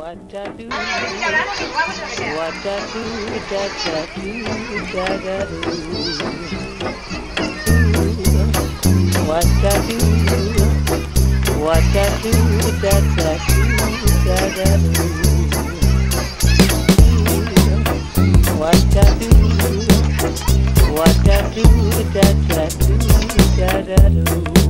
What I do, what I do, da da do, da da do. What I do, what I do, da da do, da da do. What I do, what I do, da da do, da da do.